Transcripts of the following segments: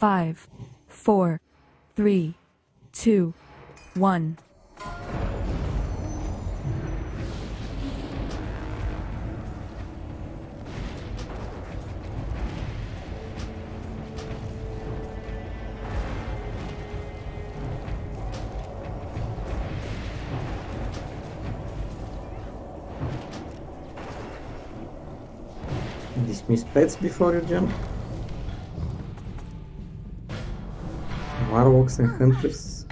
5, 4, 3, 2, 1. Dismiss pets before you jump. Warlocks and hunters.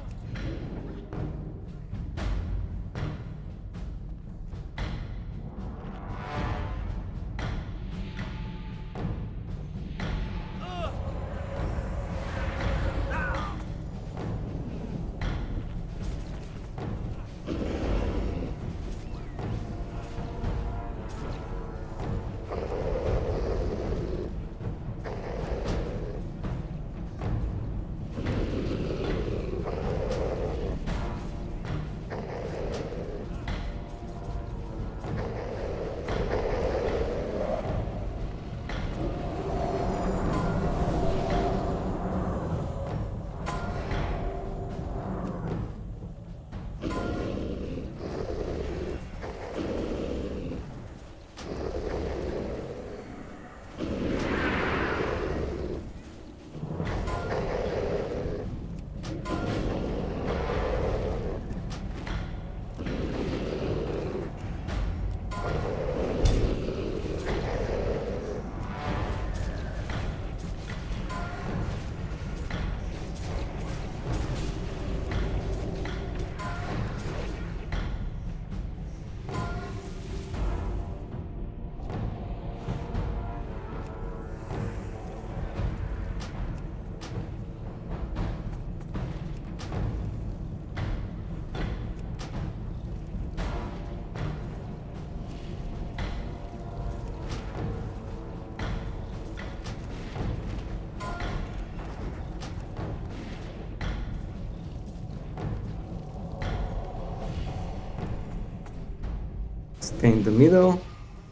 Stay in the middle.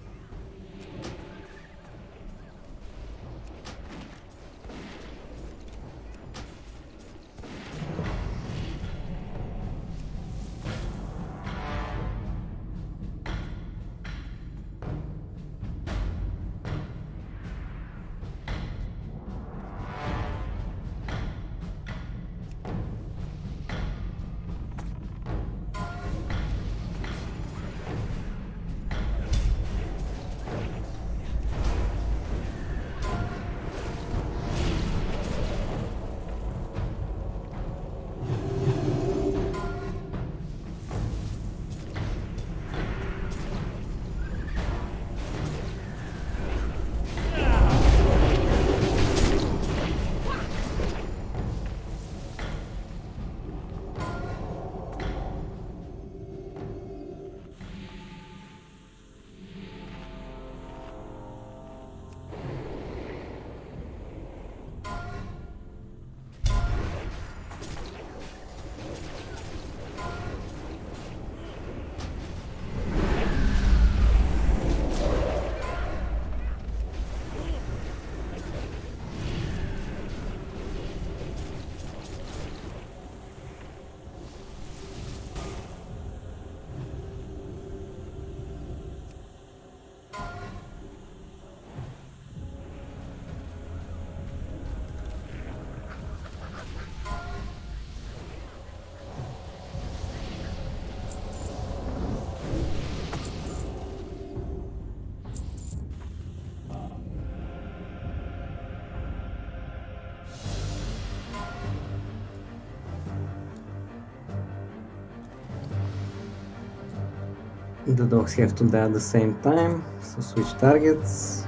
The dogs have to die at the same time, so switch targets.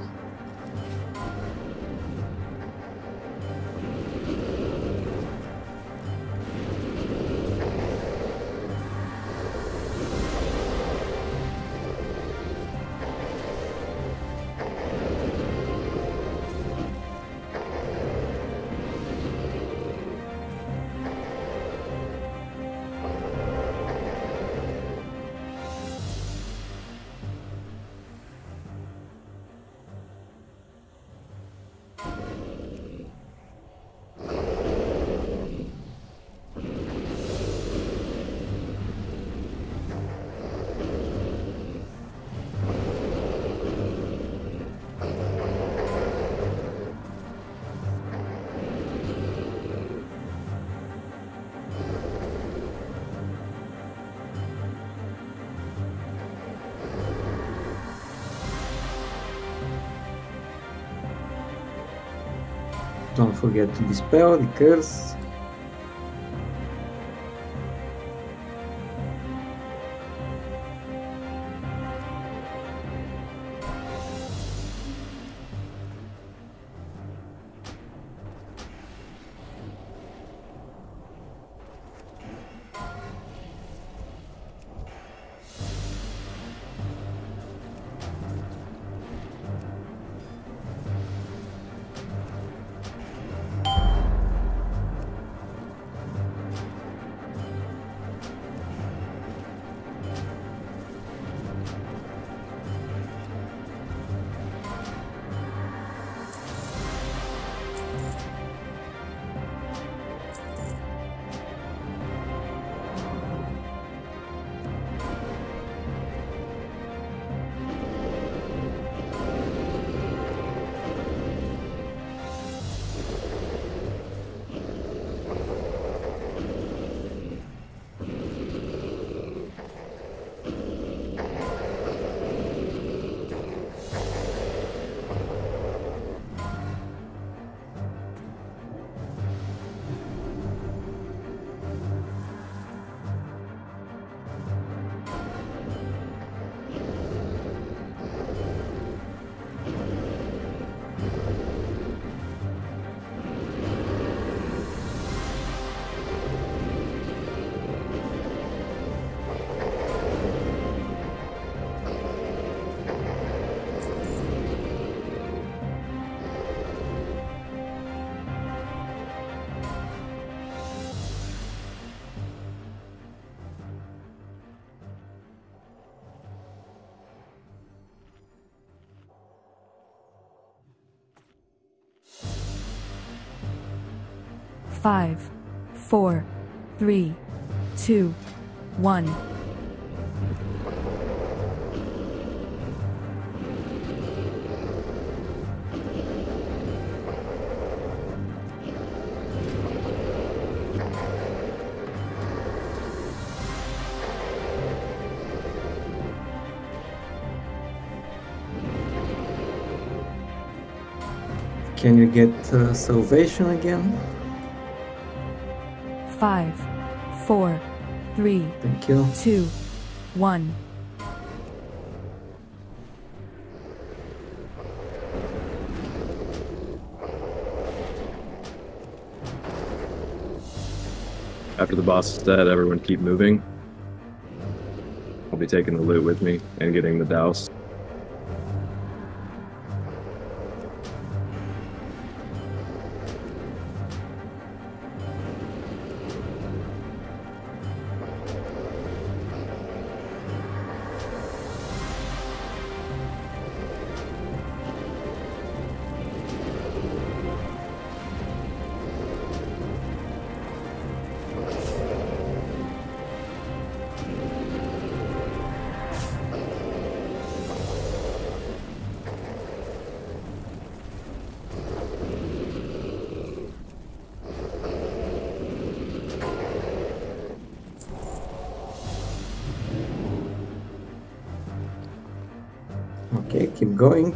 Don't forget to dispel the curse. Five, four, three, two, one. Can you get salvation again? 5, 4, 3, Thank you. 2, 1. After the boss is dead, everyone keep moving. I'll be taking the loot with me and getting the douse. Okay, keep going.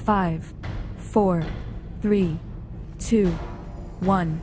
5, 4, 3, 2, 1.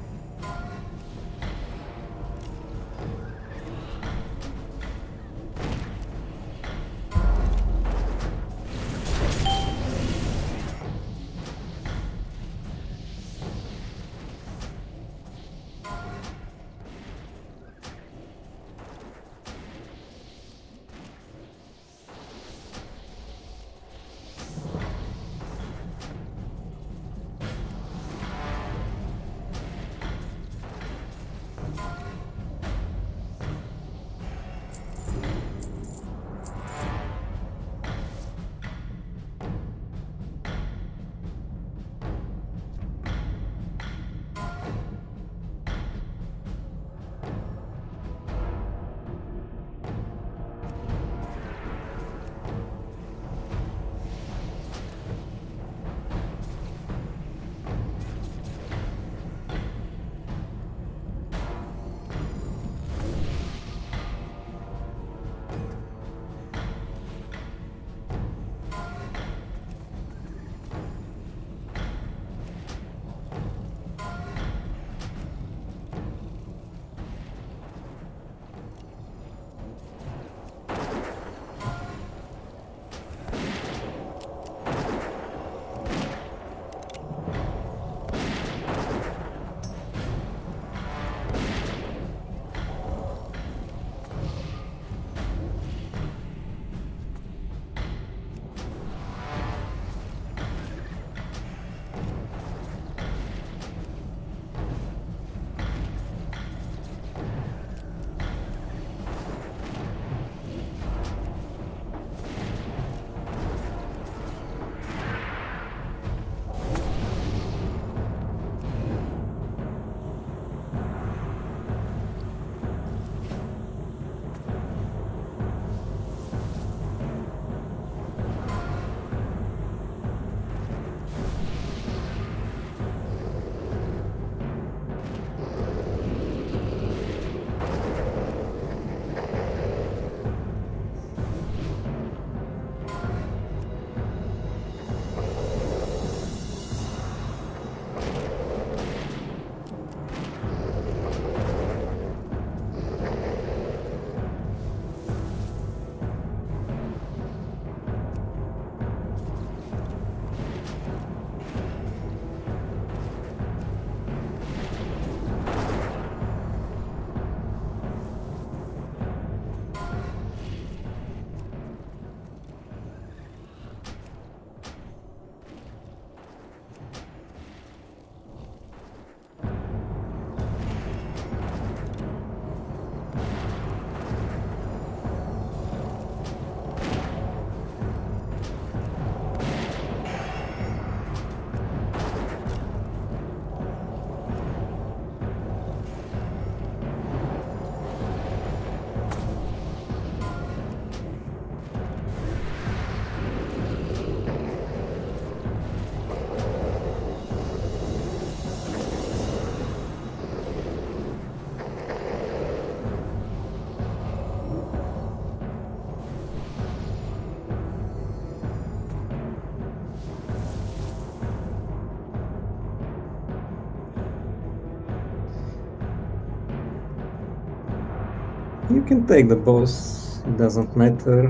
You can take the boss, it doesn't matter.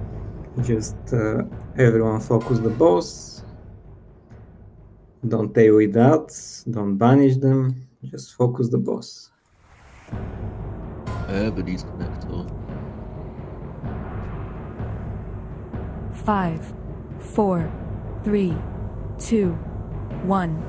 Just everyone focus the boss. Don't AoE dots, don't banish them, just focus the boss. I have a disconnector. 5, 4, 3, 2, 1.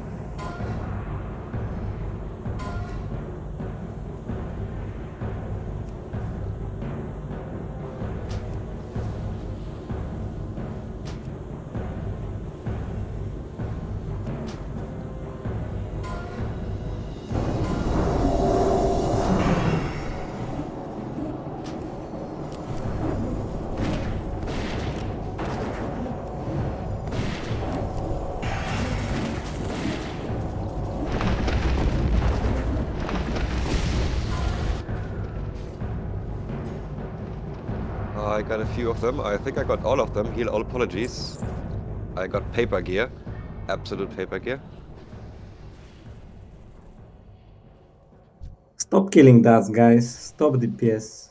I got a few of them. I think I got all of them. Heal all apologies. I got paper gear. Absolute paper gear. Stop killing dots, guys. Stop DPS.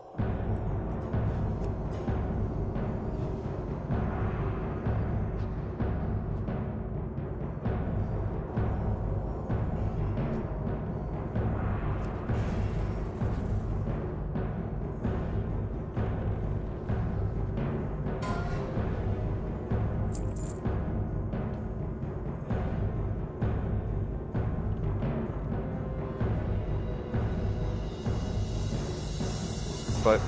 But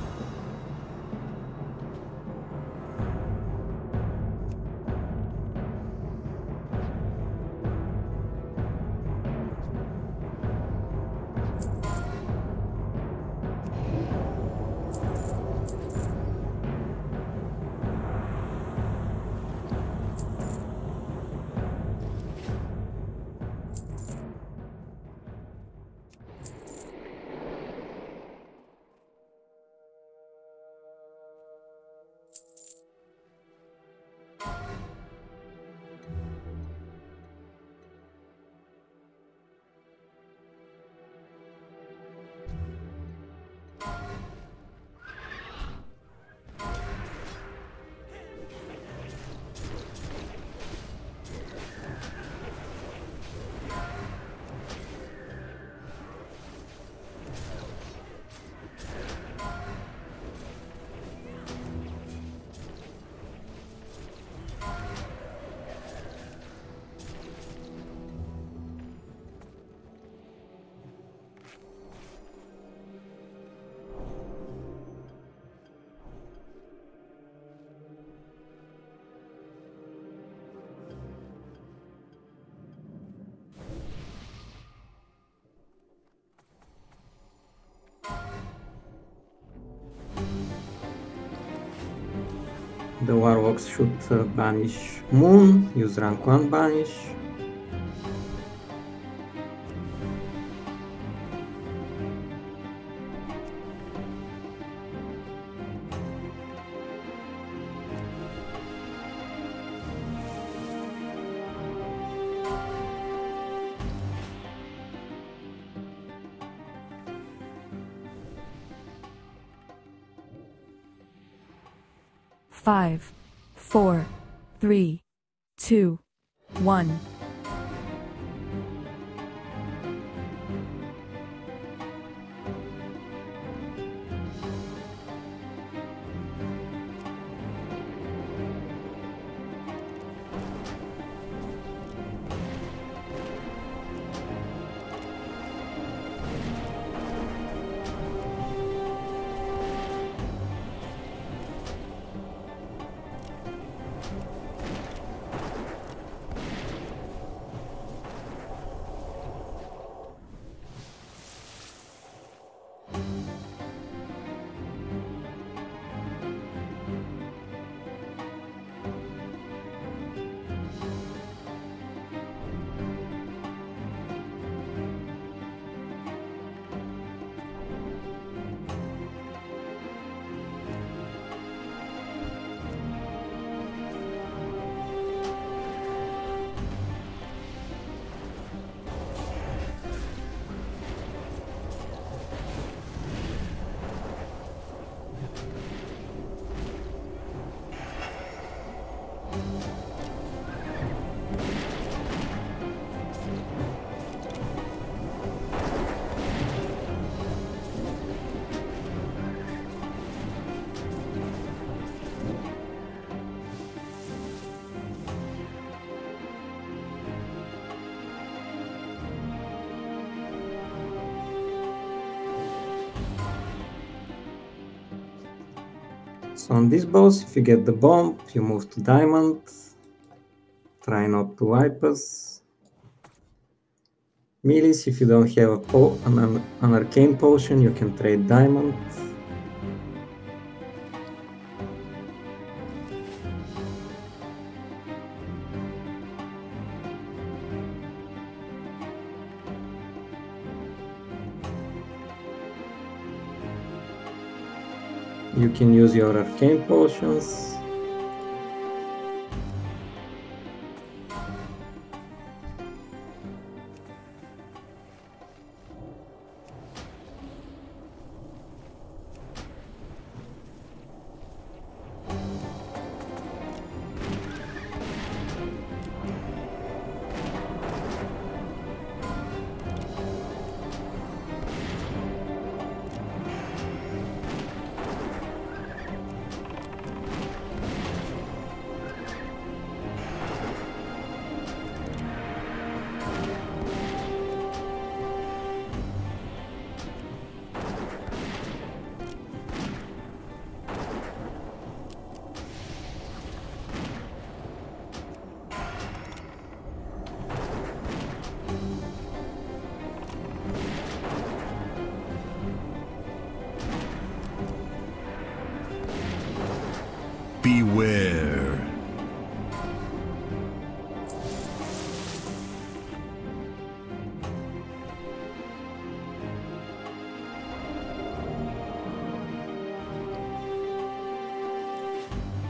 The Warlocks should banish Moon, use rank 1 banish. Five, 4, 3, 2, 1. So on this boss, if you get the bomb, you move to Diamond. Try not to wipe us. Melis, if you don't have an arcane potion, you can trade Diamond. You can use your arcane potions.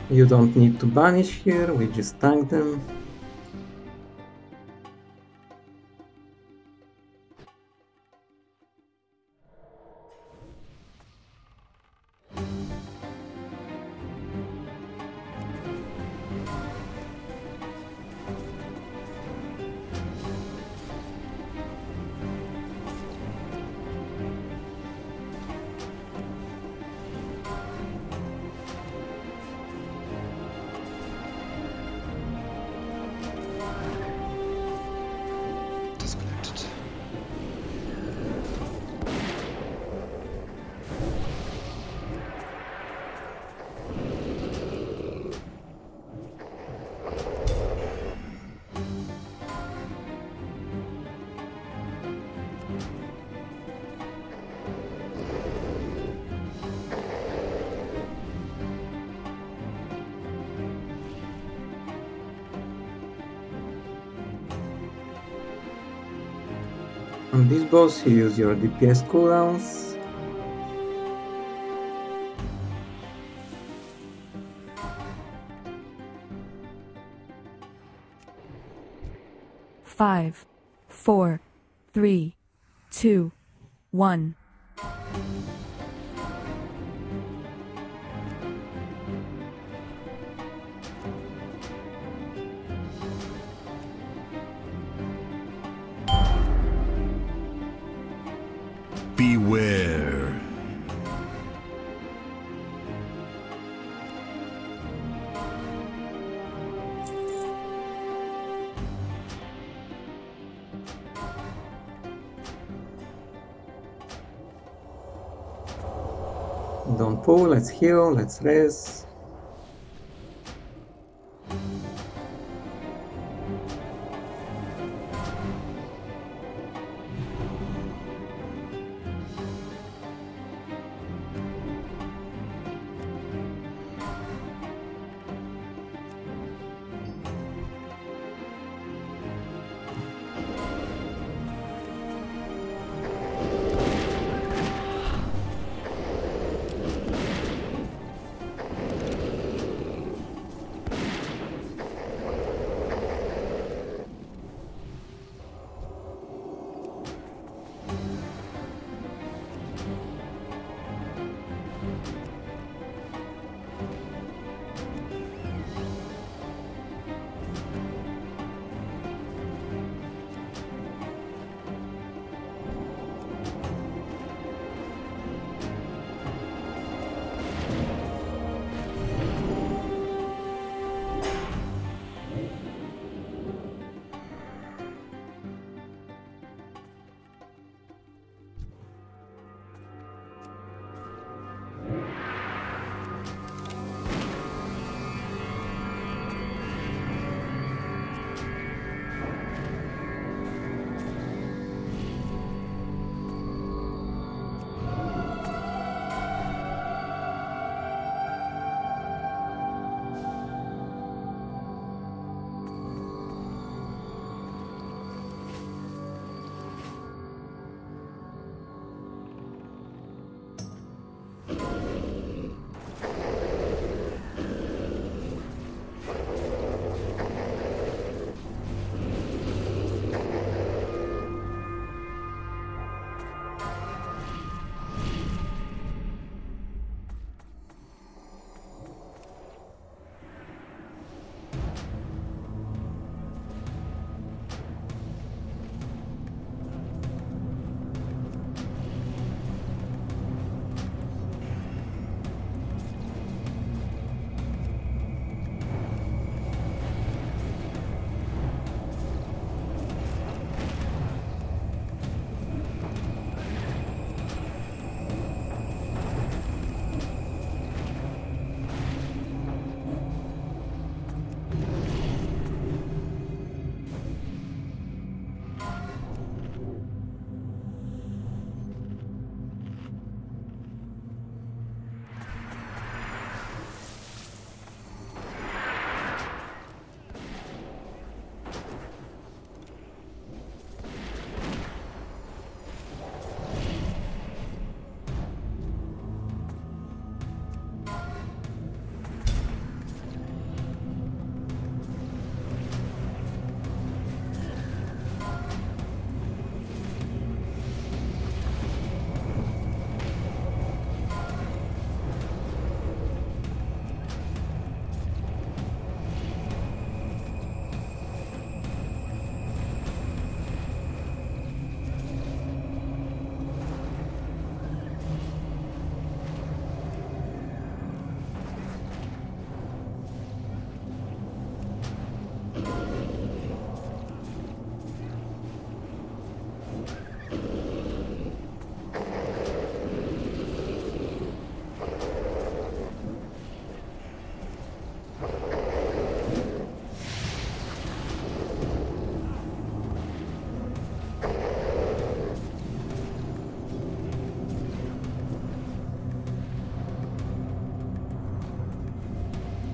You don't need to banish here, we just tank them. Disconnected. On this boss, you use your DPS cooldowns. Five, four, three, two, one. Beware. Don't pull, let's heal, let's res.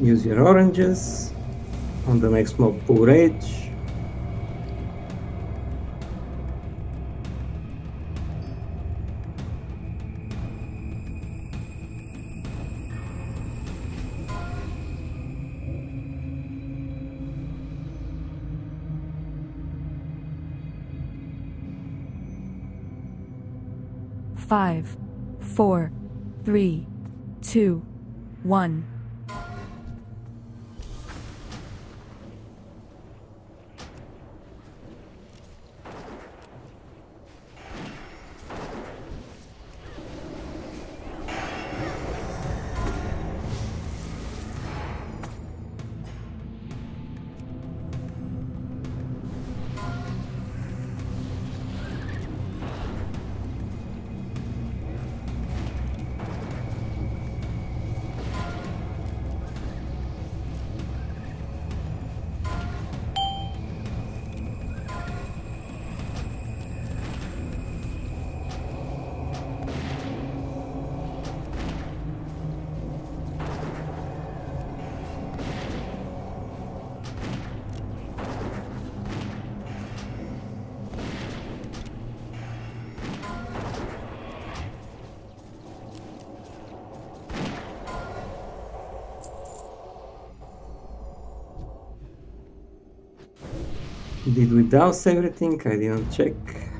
Use your oranges. On the next mob, pull rage. Five, 4, 3, 2, 1. Did we douse everything? I didn't check.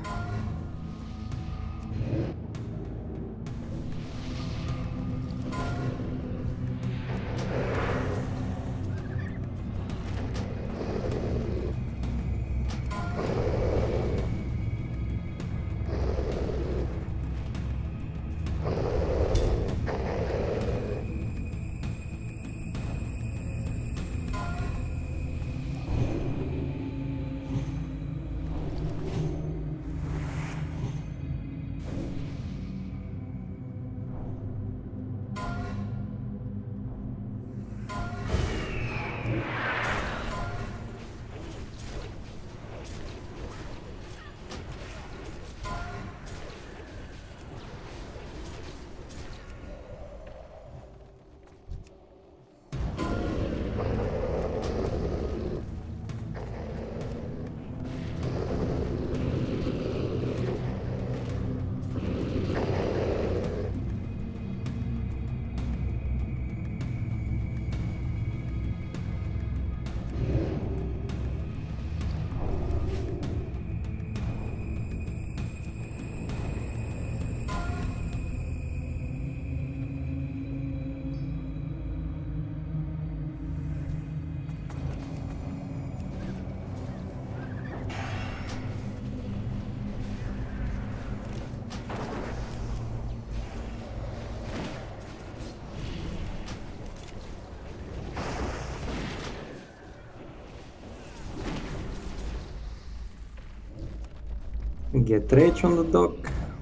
Get rage on the dock.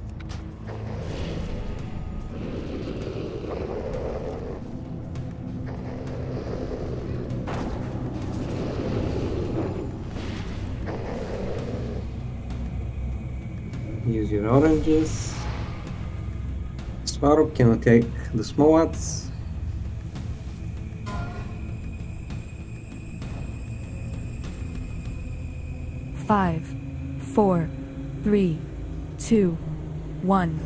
Use your oranges. Svarog cannot take the small ones. Five, 4, 3, 2, 1.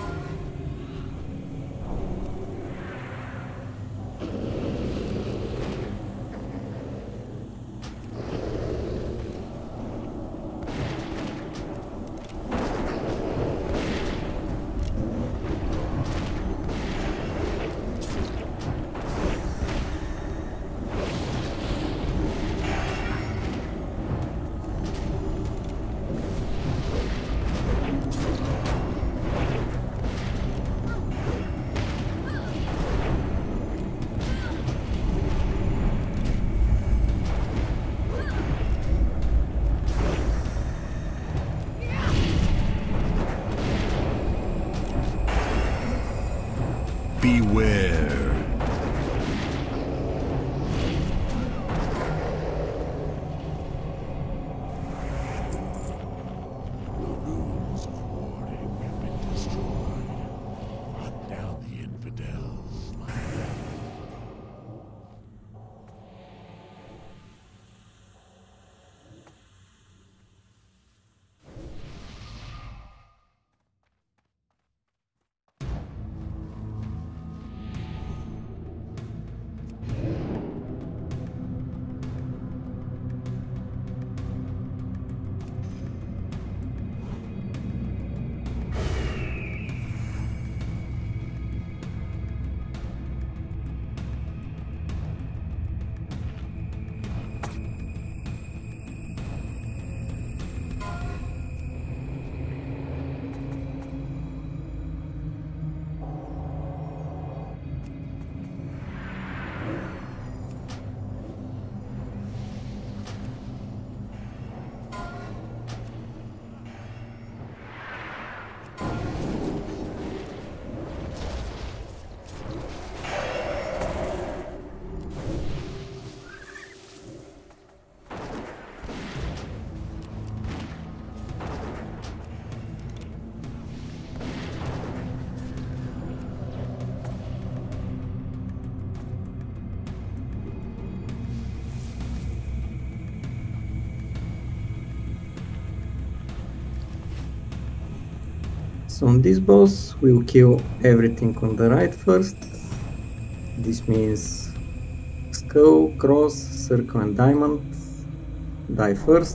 Beware. Runes of warding have been destroyed. Hunt down the infidels, my friend. So on this boss, we'll kill everything on the right first. This means skull, cross, circle and diamond. Die first.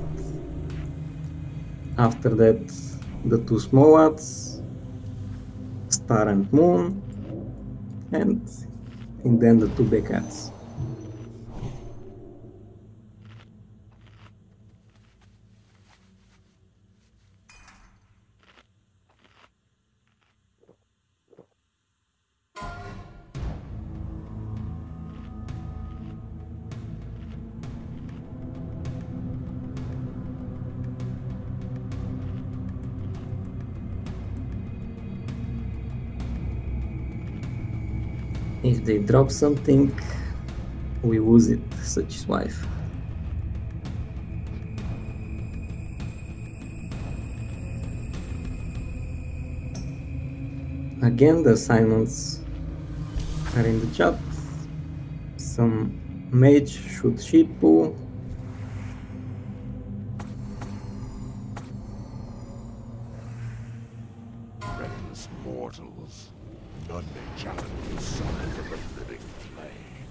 After that, the two small ads, star and moon, and then the two big ads. If they drop something, we lose it, such as wife. Again, the assignments are in the chat. Some mage shoot sheeple. Reckless mortals. None may challenge the sun of the living flame.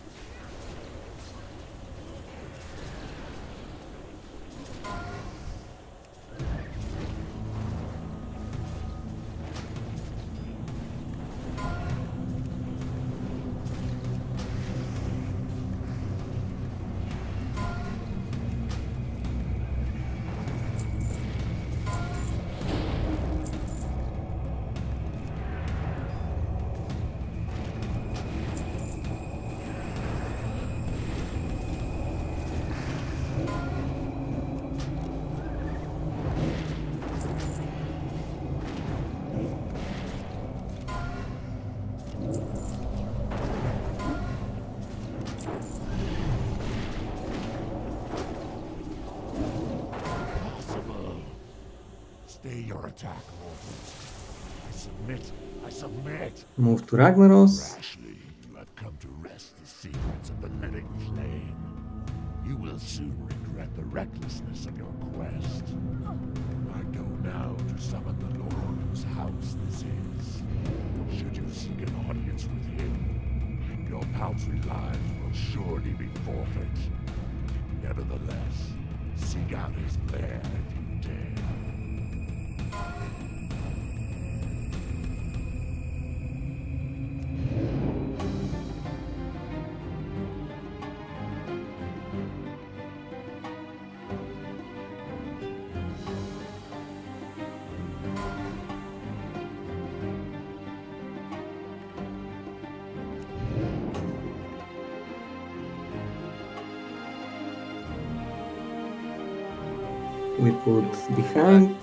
Stay your attack, mortals. I submit. I submit. Move to Ragnaros. Rashly, you have come to wrest the secrets of the living flame. You will soon regret the recklessness of your quest. I go now to summon the Lord whose house this is. Should you seek an audience with him, your paltry lives will surely be forfeit. Nevertheless, seek out his lair if you dare. We put behind.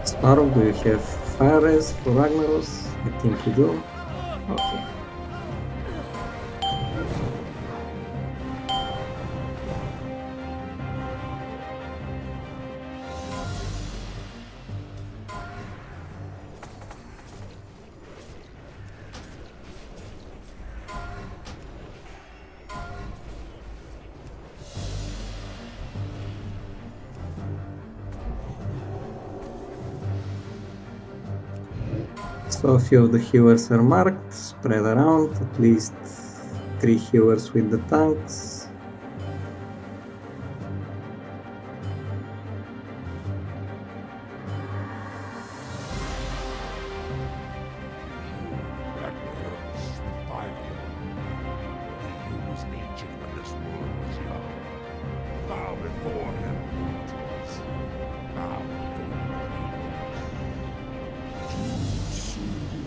Sparrow, do you have fire res for Ragnaros? I think you do. Okay. So a few of the healers are marked, spread around, at least 3 healers with the tanks. Ragnaros, the fire. He who was ancient when this world was young. Bow before him, mortals. Bow before him. Too soon.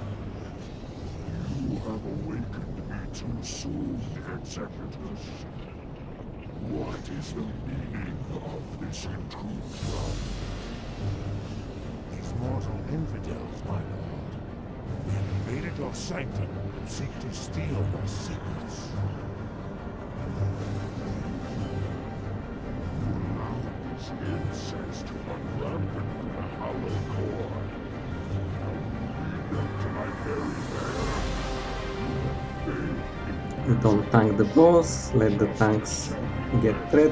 You have awakened me too soon, Executus. What is the meaning of this intrusion? These mortal infidels, my lord. They have invaded your sanctum and seek to steal your secrets. Allow this incense to unravel from the hollow core. Now lead them to my very lair. You have failed me. Don't tank the boss, let the tanks get threat.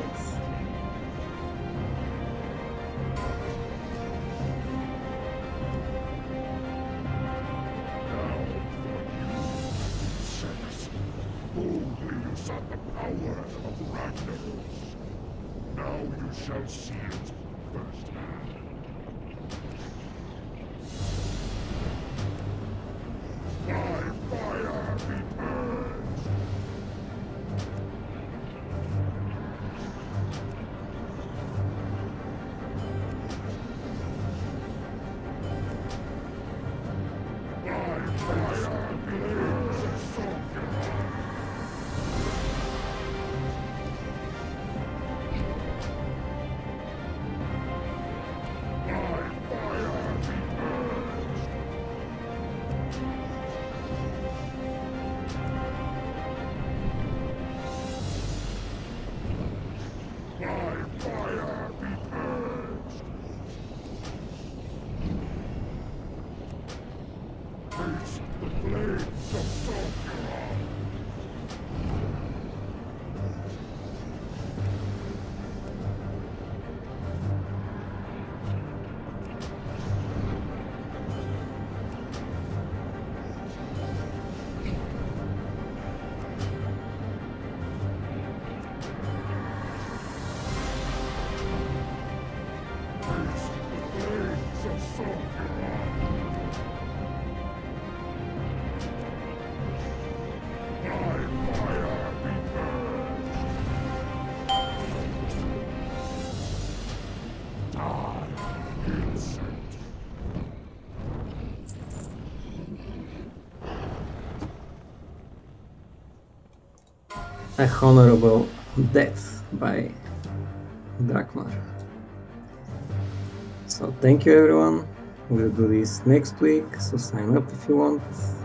Boldly you sought the power of Ragnaros. Now you shall see it firsthand. By fire be purged! By fire blaze a soldier! A honorable death by Drakmar. So thank you everyone, we'll do this next week, so sign up if you want.